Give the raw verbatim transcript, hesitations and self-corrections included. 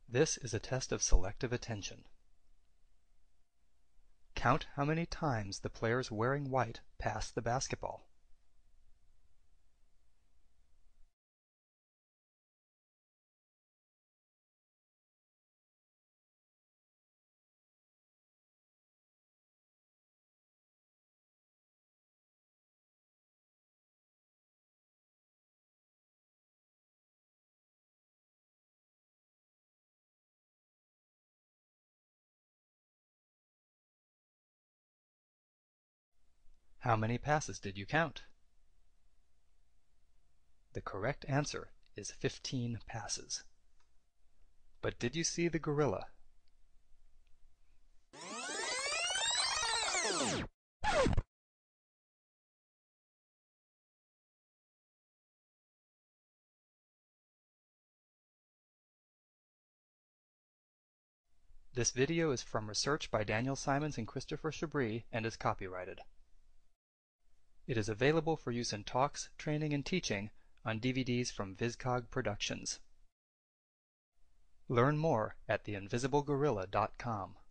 This is a test of selective attention. Count how many times the players wearing white pass the basketball. How many passes did you count? The correct answer is fifteen passes. But did you see the gorilla? This video is from research by Daniel Simons and Christopher Chabris and is copyrighted. It is available for use in talks, training, and teaching on D V Ds from VisCog Productions. Learn more at the invisible gorilla dot com.